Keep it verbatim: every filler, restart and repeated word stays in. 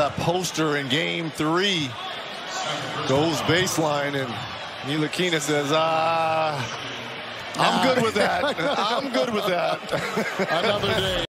that poster in game three. Goes baseline, and Ntilikina says, ah, I'm good with that. I'm good with that. Another day.